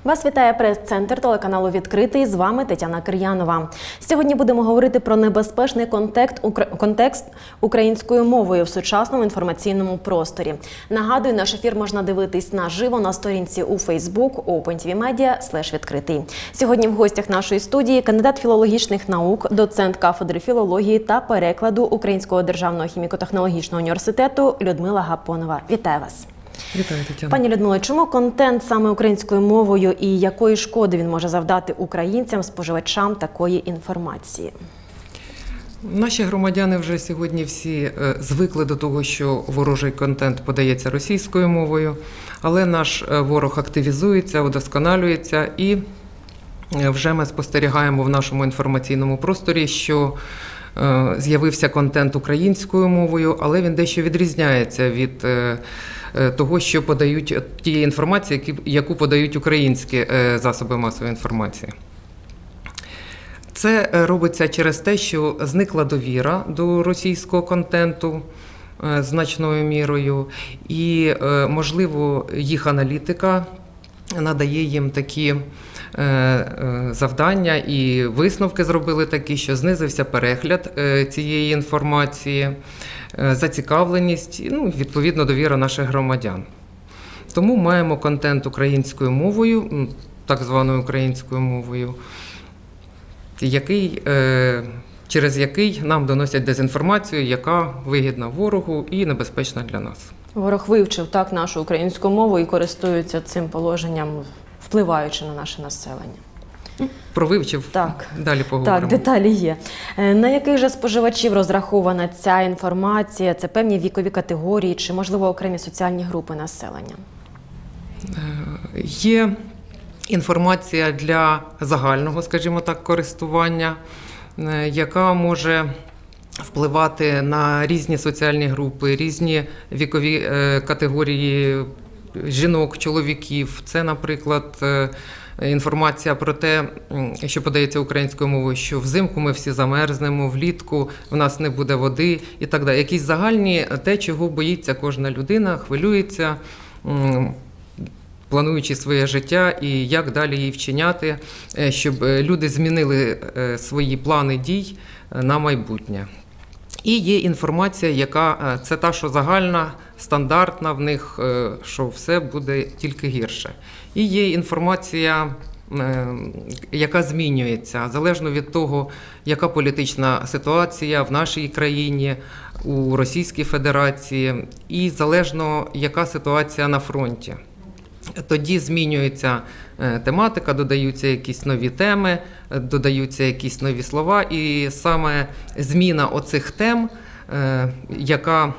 Вас вітає прес-центр телеканалу «Відкритий». З вами Тетяна Кир'янова. Сьогодні будемо говорити про небезпечний контекст українською мовою в сучасному інформаційному просторі. Нагадую, наш ефір можна дивитись наживо на сторінці у Facebook OpenTVMedia/відкритий. Сьогодні в гостях нашої студії кандидат філологічних наук, доцент кафедри філології та перекладу Українського державного хіміко-технологічного університету Людмила Гапонова. Вітаю вас. Вітаю, Тетяна. Пані Людмило, чому контент саме українською мовою і якої шкоди він може завдати українцям, споживачам такої інформації? Наші громадяни вже сьогодні всі звикли до того, що ворожий контент подається російською мовою, але наш ворог активізується, удосконалюється і вже ми спостерігаємо в нашому інформаційному просторі, що з'явився контент українською мовою, але він дещо відрізняється від того, що подають тієї інформації, яку подають українські засоби масової інформації. Це робиться через те, що зникла довіра до російського контенту значною мірою, і, можливо, їх аналітика надає їм такі завдання і висновки зробили такі, що знизився перегляд цієї інформації, зацікавленість, відповідно, довіра наших громадян. Тому маємо контент українською мовою, так званою українською мовою, через який нам доносять дезінформацію, яка вигідна ворогу і небезпечна для нас. Ворог вивчив так нашу українську мову і користується цим положенням, впливаючи на наше населення. Про вивчив, далі поговоримо. Так, деталі є. На яких же споживачів розрахована ця інформація? Це певні вікові категорії чи, можливо, окремі соціальні групи населення? Є інформація для загального, скажімо так, користування, яка може впливати на різні соціальні групи, різні вікові категорії жінок, чоловіків. Це, наприклад, інформація про те, що подається українською мовою, що взимку ми всі замерзнемо, влітку в нас не буде води і так далі. Якісь загальні, те, чого боїться кожна людина, хвилюється, плануючи своє життя і як далі її вчиняти, щоб люди змінили свої плани дій на майбутнє. І є інформація, яка це та, що загальна, стандартна в них, що все буде тільки гірше. І є інформація, яка змінюється, залежно від того, яка політична ситуація в нашій країні, у Російській Федерації, і залежно, яка ситуація на фронті. Тоді змінюється тематика, додаються якісь нові теми, додаються якісь нові слова, і саме зміна оцих тем, яка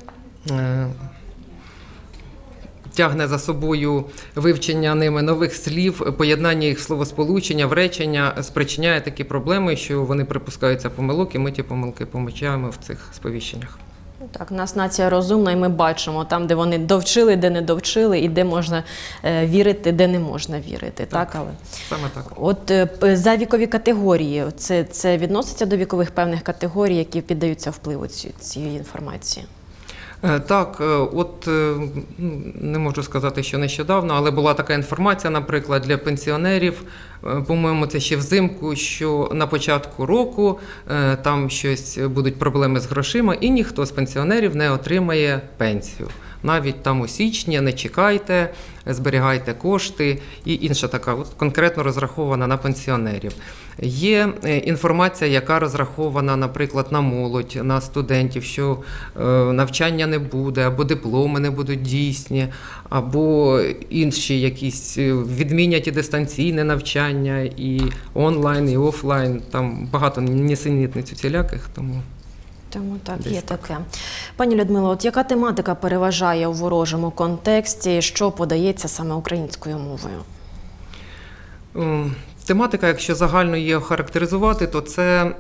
тягне за собою вивчення ними нових слів, поєднання їх словосполучення в речення, спричиняє такі проблеми, що вони припускаються помилок, і ми ті помилки помічаємо в цих сповіщеннях. Так, у нас нація розумна, і ми бачимо там, де вони довчили, де не довчили, і де можна вірити, де не можна вірити. Так, але саме так. От за вікові категорії, це відноситься до вікових певних категорій, які піддаються впливу цієї інформації? Так, от не можу сказати, що нещодавно, але була така інформація, наприклад, для пенсіонерів, по-моєму, це ще взимку, що на початку року там щось будуть проблеми з грошима, і ніхто з пенсіонерів не отримає пенсію. Навіть там у січні не чекайте, зберігайте кошти і інша така, от конкретно розрахована на пенсіонерів. Є інформація, яка розрахована, наприклад, на молодь, на студентів, що навчання не буде, або дипломи не будуть дійсні, або інші якісь відмінять і дистанційне навчання, і онлайн, і офлайн, там багато нісенітниць усіляких, тому... Тому так, є таке. Пані Людмило, от яка тематика переважає у ворожому контексті, що подається саме українською мовою? Тематика, якщо загально її охарактеризувати, то це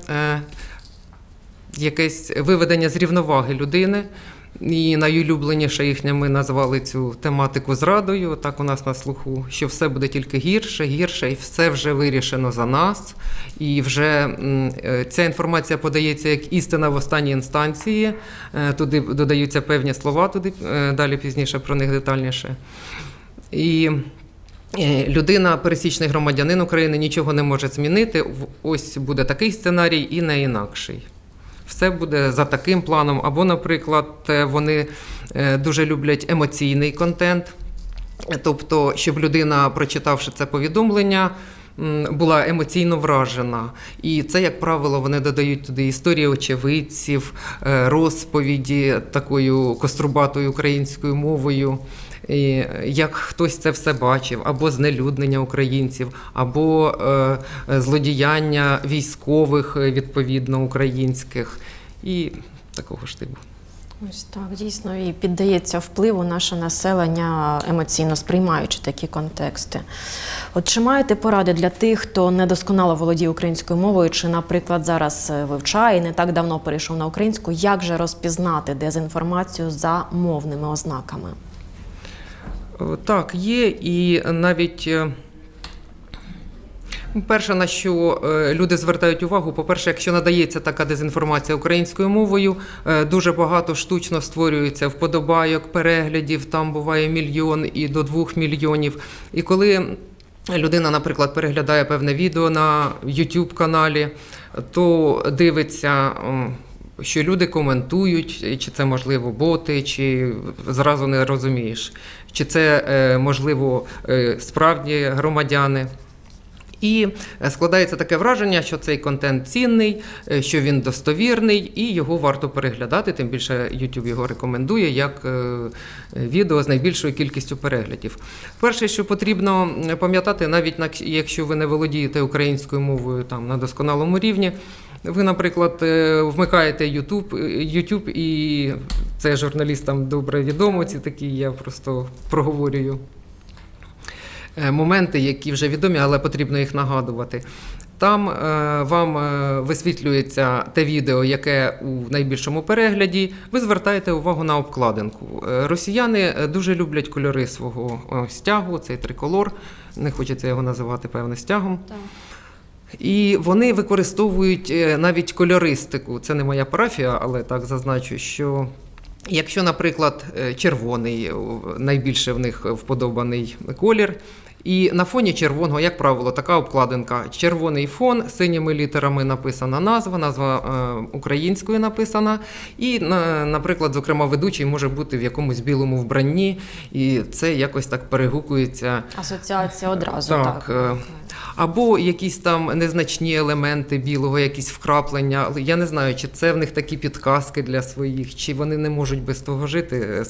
якесь виведення з рівноваги людини. І найулюбленіше їхня ми назвали цю тематику зрадою, так у нас на слуху, що все буде тільки гірше, гірше, і все вже вирішено за нас. І вже ця інформація подається як істина в останній інстанції, туди додаються певні слова, туди далі пізніше про них детальніше. І людина, пересічний громадянин України, нічого не може змінити. Ось буде такий сценарій і не інакший. Все буде за таким планом. Або, наприклад, вони дуже люблять емоційний контент. Тобто, щоб людина, прочитавши це повідомлення, була емоційно вражена. І це, як правило, вони додають туди історії очевидців, розповіді такою кострубатою українською мовою, і як хтось це все бачив, або знелюднення українців, або злодіяння військових, відповідно, українських, і такого ж типу. Ось так, дійсно, і піддається впливу наше населення, емоційно сприймаючи такі контексти. От чи маєте поради для тих, хто недосконало володіє українською мовою, чи, наприклад, зараз вивчає і не так давно перейшов на українську, як же розпізнати дезінформацію за мовними ознаками? Так, є, і навіть перше, на що люди звертають увагу, по-перше, якщо надається така дезінформація українською мовою, дуже багато штучно створюється вподобайок, переглядів, там буває 1 мільйон і до 2 мільйонів. І коли людина, наприклад, переглядає певне відео на YouTube-каналі, то дивиться, що люди коментують, чи це, можливо, боти, чи зразу не розумієш, чи це, можливо, справді громадяни. І складається таке враження, що цей контент цінний, що він достовірний і його варто переглядати, тим більше YouTube його рекомендує як відео з найбільшою кількістю переглядів. Перше, що потрібно пам'ятати, навіть якщо ви не володієте українською мовою там, на досконалому рівні, ви, наприклад, вмикаєте YouTube, і це журналістам добре відомо, ці такі, я просто проговорюю моменти, які вже відомі, але потрібно їх нагадувати. Там вам висвітлюється те відео, яке у найбільшому перегляді, ви звертаєте увагу на обкладинку. Росіяни дуже люблять кольори свого стягу, цей триколор, не хочеться його називати, певне, стягом. Так. І вони використовують навіть кольористику. Це не моя парафія, але так зазначу, що якщо, наприклад, червоний, найбільше в них вподобаний колір, і на фоні червоного, як правило, така обкладинка, червоний фон, синіми літерами написана назва українською написана, і, наприклад, зокрема, ведучий може бути в якомусь білому вбранні, і це якось так перегукується. Асоціація одразу, так. Або якісь там незначні елементи білого, якісь вкраплення. Я не знаю, чи це в них такі підказки для своїх, чи вони не можуть без того жити.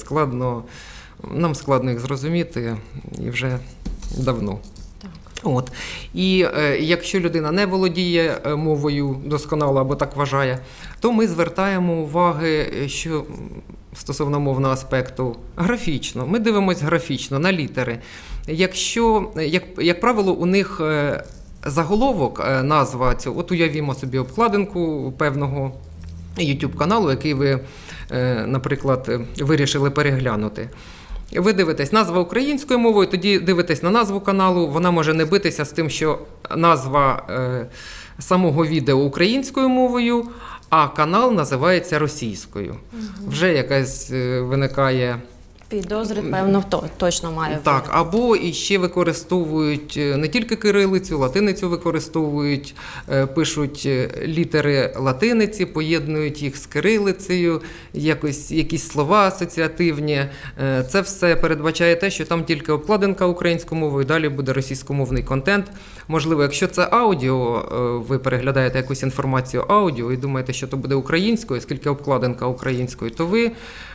Нам складно їх зрозуміти, і вже давно. Так. І якщо людина не володіє мовою досконало або так вважає, то ми звертаємо уваги, що стосовно мовного аспекту, графічно. Ми дивимося графічно, на літери. Якщо, як правило, у них заголовок, назва цього, от уявімо собі обкладинку певного YouTube-каналу, який ви, наприклад, вирішили переглянути. Ви дивитесь назва українською мовою, тоді дивитесь на назву каналу, вона може не битися з тим, що назва самого відео українською мовою, а канал називається російською. Вже якась виникає підозри, певно, точно має бути. Так, або іще використовують не тільки кирилицю, латиницю використовують, пишуть літери латиниці, поєднують їх з кирилицею, якісь слова асоціативні. Це все передбачає те, що там тільки обкладинка українською мовою, далі буде російськомовний контент. Можливо, якщо це аудіо, ви переглядаєте якусь інформацію аудіо і думаєте, що то буде українською, оскільки обкладинка українською, то ви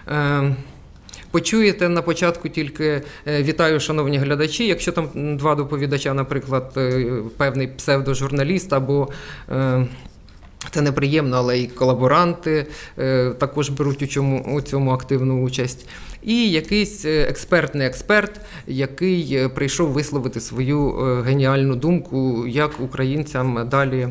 почуєте на початку тільки «Вітаю, шановні глядачі», якщо там 2 доповідача, наприклад, певний псевдожурналіст, або це неприємно, але і колаборанти також беруть у цьому активну участь. І якийсь експертний експерт, який прийшов висловити свою геніальну думку, як українцям далі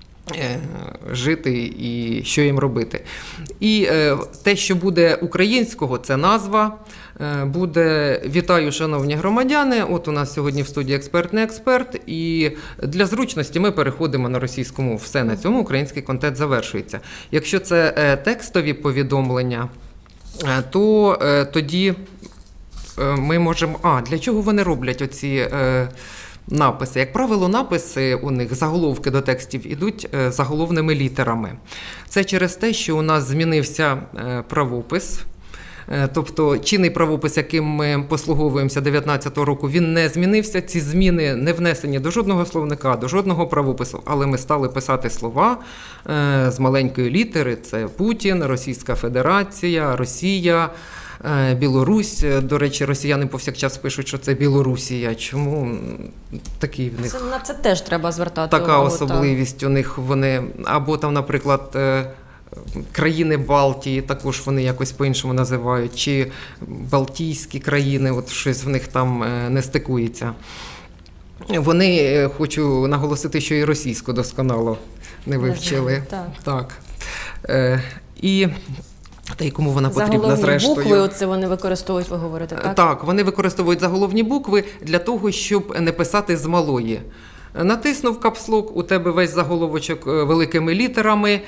жити і що їм робити. І те, що буде українського, це назва, буде «Вітаю, шановні громадяни». От у нас сьогодні в студії експертний експерт, і для зручності ми переходимо на російську мову. Все, на цьому український контент завершується. Якщо це текстові повідомлення, то тоді ми можемо... Для чого вони роблять оці написи? Як правило, написи у них, заголовки до текстів, ідуть заголовними літерами. Це через те, що у нас змінився правопис. Тобто чинний правопис, яким ми послуговуємося 19-го року, він не змінився. Ці зміни не внесені до жодного словника, до жодного правопису, але ми стали писати слова з маленької літери. Це Путін, Російська Федерація, Росія, Білорусь. До речі, росіяни повсякчас пишуть, що це Білорусія. Чому такий в них? На це теж треба звертати увагу. Така особливість у них. Вони, або там, наприклад, країни Балтії, також вони якось по-іншому називають, чи Балтійські країни, от щось в них там не стикується. Вони, хочу наголосити, що і російську досконало не вивчили. Так. І та й кому вона потрібна, зрештою. Заголовні букви, оце вони використовують, ви говорите, так? Так, вони використовують заголовні букви для того, щоб не писати з малої. Натиснув капслок, у тебе весь заголовочок великими літерами,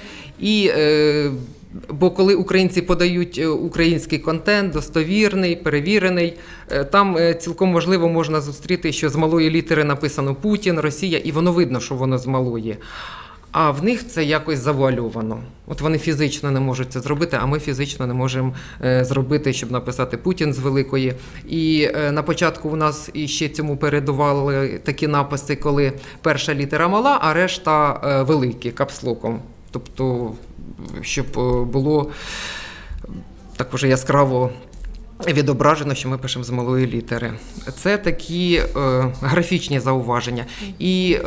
бо коли українці подають український контент, достовірний, перевірений, там цілком можливо можна зустріти, що з малої літери написано Путін, Росія, і воно видно, що воно з малої. А в них це якось завуальовано. От вони фізично не можуть це зробити, а ми фізично не можемо зробити, щоб написати Путін з великої. І на початку у нас іще цьому передували такі написи, коли перша літера мала, а решта великі, капслоком. Тобто, щоб було так уже яскраво відображено, що ми пишемо з малої літери. Це такі графічні зауваження. І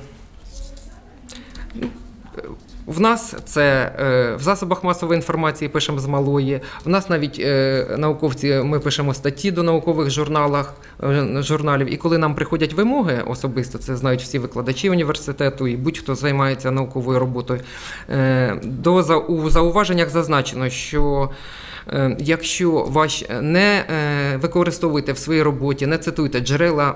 в нас це в засобах масової інформації пишемо з малої, в нас навіть науковці, ми пишемо статті до наукових журналів, і коли нам приходять вимоги особисто, це знають всі викладачі університету і будь-хто займається науковою роботою, у зауваженнях зазначено, що якщо не використовуєте в своїй роботі, не цитуйте джерела,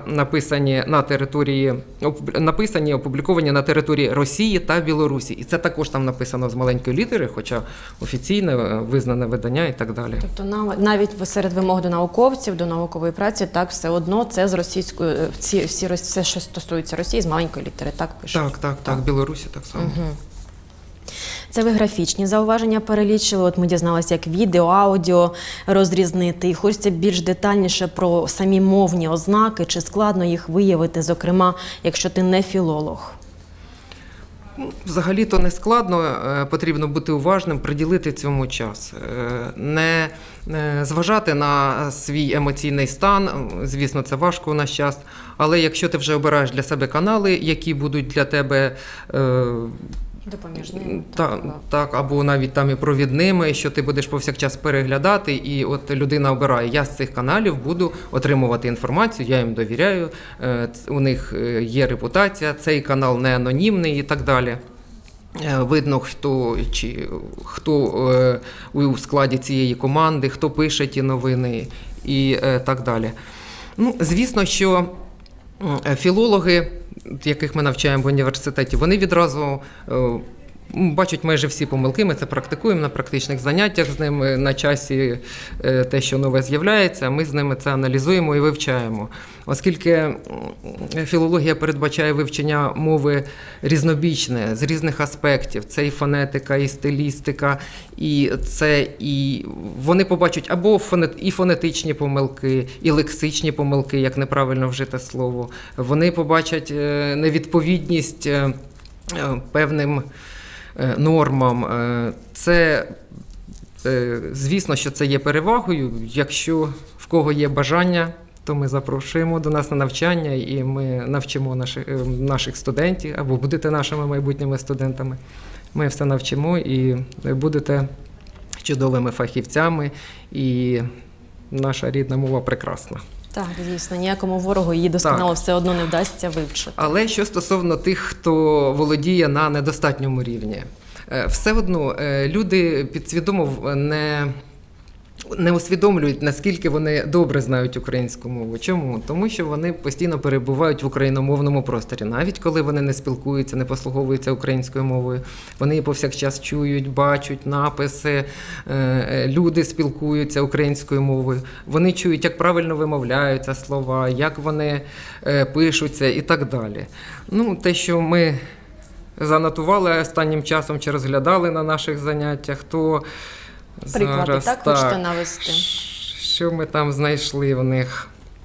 опубліковані на території Росії та Білорусі. І це також там написано з маленької літери, хоча офіційне, визнане видання і так далі. Тобто навіть серед вимог до науковців, до наукової праці, так все одно це з російською, все, що стосується Росії, з маленької літери, так пишуть? Так, Білорусі так само. Угу. Це ви графічні зауваження перелічили. От ми дізналися, як відео, аудіо розрізнити. І хочеться більш детальніше про самі мовні ознаки, чи складно їх виявити, зокрема, якщо ти не філолог. Взагалі-то не складно, потрібно бути уважним, приділити цьому час. Не зважати на свій емоційний стан, звісно, це важко у наш час, але якщо ти вже обираєш для себе канали, які будуть для тебе допоміжними. Так, або навіть там і провідними, що ти будеш повсякчас переглядати, і от людина обирає, я з цих каналів буду отримувати інформацію, я їм довіряю, у них є репутація, цей канал не анонімний і так далі. Видно, хто у складі цієї команди, хто пише ті новини і так далі. Звісно, що філологи, яких ми навчаємо в університеті, вони відразу бачать майже всі помилки, ми це практикуємо на практичних заняттях з ними, на часі те, що нове з'являється, ми з ними це аналізуємо і вивчаємо. Оскільки філологія передбачає вивчення мови різнобічне, з різних аспектів, це і фонетика, і стилістика, і вони побачать або і фонетичні помилки, і лексичні помилки, як неправильно вжите слово, вони побачать невідповідність певним нормам. Це, звісно, що це є перевагою. Якщо в кого є бажання, то ми запрошуємо до нас на навчання, і ми навчимо наших студентів, або будете нашими майбутніми студентами. Ми все навчимо, і будете чудовими фахівцями, і наша рідна мова прекрасна. Так, звісно, ніякому ворогу її досконало все одно не вдасться вивчити. Але що стосовно тих, хто володіє на недостатньому рівні, все одно люди підсвідомо не не усвідомлюють, наскільки вони добре знають українську мову. Чому? Тому що вони постійно перебувають в україномовному просторі. Навіть коли вони не спілкуються, не послуговуються українською мовою, вони її повсякчас чують, бачать написи, люди спілкуються українською мовою. Вони чують, як правильно вимовляються слова, як вони пишуться і так далі. Ну, те, що ми занотували останнім часом чи розглядали на наших заняттях, то Приклади, зараз, так, хочете навести? Що ми там знайшли в них?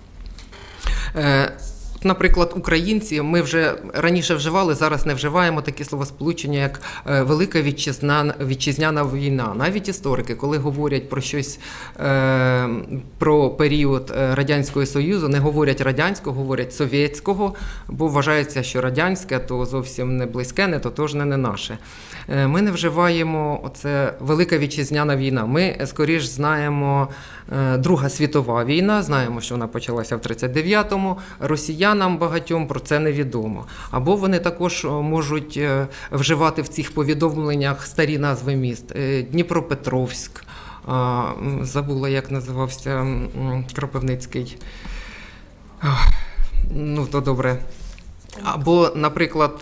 Наприклад, українці, ми вже раніше вживали, зараз не вживаємо такі словосполучення, як «велика вітчизняна війна». Навіть історики, коли говорять про щось, про період Радянського Союзу, не говорять радянського, говорять совєтського, бо вважається, що радянське то зовсім не близьке, не тотожне, не наше. Ми не вживаємо оце «велика вітчизняна війна». Ми, скоріш, знаємо Друга світова війна, знаємо, що вона почалася в 1939-му, росіянам багатьом про це невідомо. Або вони також можуть вживати в цих повідомленнях старі назви міст. Дніпропетровськ, забула, як називався Кропивницький. Ну, то добре. Або, наприклад,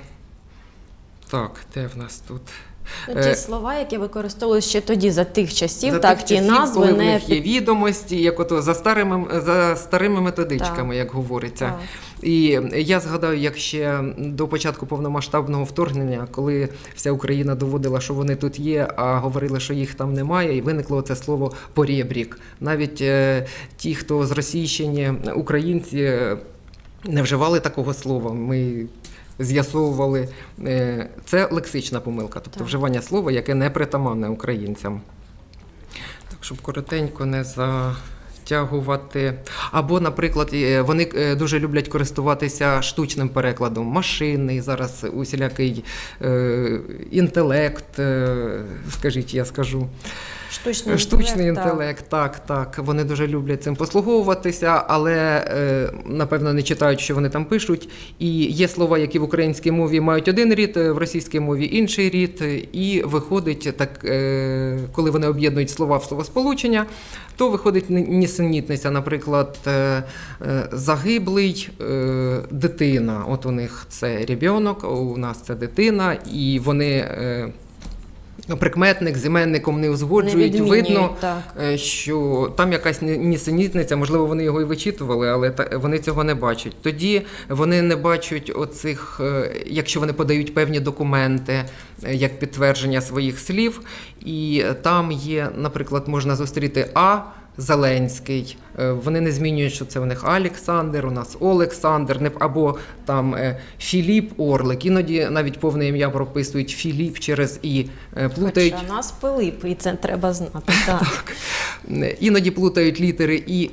так, де в нас тут? Ті слова, які використовували ще тоді, за тих часів, за так, тих ті часів, назви коли в не... них є відомості, як ото за старими методичками, Так. як говориться. Так. І я згадаю, як ще до початку повномасштабного вторгнення, коли вся Україна доводила, що вони тут є, а говорили, що їх там немає, і виникло це слово «порєбрік». Навіть ті, хто з Російщини, українці, не вживали такого слова. Ми з'ясовували, це лексична помилка, тобто Так. вживання слова, яке не притаманне українцям. Так, щоб коротенько не затягувати. Або, наприклад, вони дуже люблять користуватися штучним перекладом. Машинний, зараз усілякий інтелект, скажіть, я скажу. Штучний інтелект, так. Вони дуже люблять цим послуговуватися, але, напевно, не читають, що вони там пишуть. І є слова, які в українській мові мають один рід, в російській мові інший рід. І виходить, так, коли вони об'єднують слова в словосполучення, то виходить нісенітниця. Наприклад, загиблий, дитина. От у них це ребенок, у нас це дитина, і вони... Прикметник з іменником не узгоджують, видно, так. Що там якась нісенітниця, можливо, вони його і вичитували, але вони цього не бачать. Тоді вони не бачать оцих, якщо вони подають певні документи, як підтвердження своїх слів, і там є, наприклад, можна зустріти «А», Зеленський. Вони не змінюють, що це у них Олександр, у нас Олександр, або там Філіп Орлик. Іноді навіть повне ім'я прописують Філіп через «і». Плутають... Хоча нас Пилип, і це треба знати. Так. Іноді плутають літери «і»,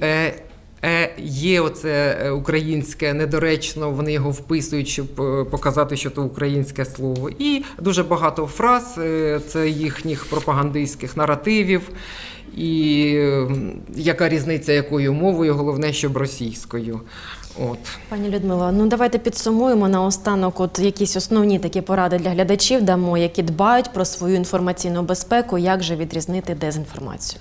є оце українське недоречно, вони його вписують, щоб показати, що це українське слово. І дуже багато фраз, це їхніх пропагандистських наративів. І яка різниця, якою мовою, головне, щоб російською. От. Пані Людмила, ну давайте підсумуємо наостанок, от якісь основні такі поради для глядачів дамо, які дбають про свою інформаційну безпеку, як же відрізнити дезінформацію.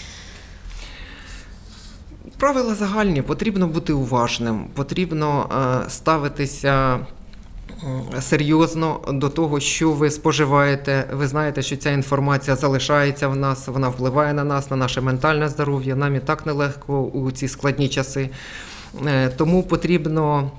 Правила загальні. Потрібно бути уважним, потрібно ставитися серйозно до того, що ви споживаєте. Ви знаєте, що ця інформація залишається в нас, вона впливає на нас, на наше ментальне здоров'я. Нам і так нелегко у ці складні часи. Тому потрібно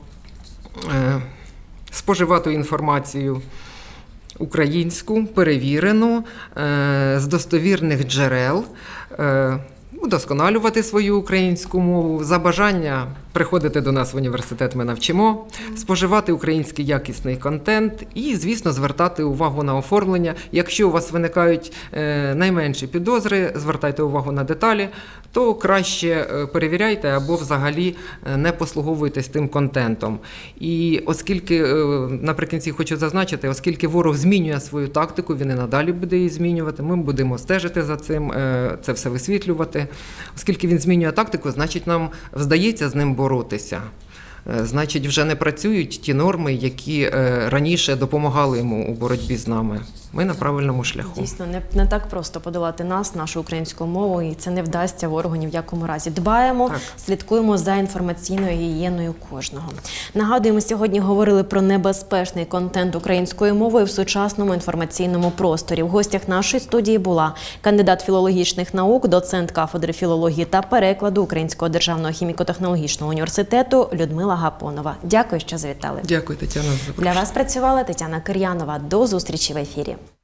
споживати інформацію українську, перевірену, з достовірних джерел, удосконалювати свою українську мову, за бажання приходити до нас в університет, ми навчимо, споживати український якісний контент і, звісно, звертати увагу на оформлення. Якщо у вас виникають найменші підозри, звертайте увагу на деталі, то краще перевіряйте або взагалі не послуговуйтесь тим контентом. І оскільки, наприкінці хочу зазначити, оскільки ворог змінює свою тактику, він і надалі буде її змінювати, ми будемо стежити за цим, це все висвітлювати. Оскільки він змінює тактику, значить нам вдається з ним боротися. значить вже не працюють ті норми, які раніше допомагали йому у боротьбі з нами. Ми на правильному шляху. Дійсно, не так просто подолати нас, нашу українську мову, і це не вдасться ворогу ні в якому разі. Дбаємо, слідкуємо за інформаційною гігієною кожного. Нагадуємо, сьогодні говорили про небезпечний контент українською мовою в сучасному інформаційному просторі. В гостях нашої студії була кандидат філологічних наук, доцент кафедри філології та перекладу Українського державного хіміко-технологічного університету Людмила Гапонова. Дякую, що завітали. Дякую, Тетяна, за запрошення. Для вас працювала Тетяна Кир'янова. До зустрічі в ефірі.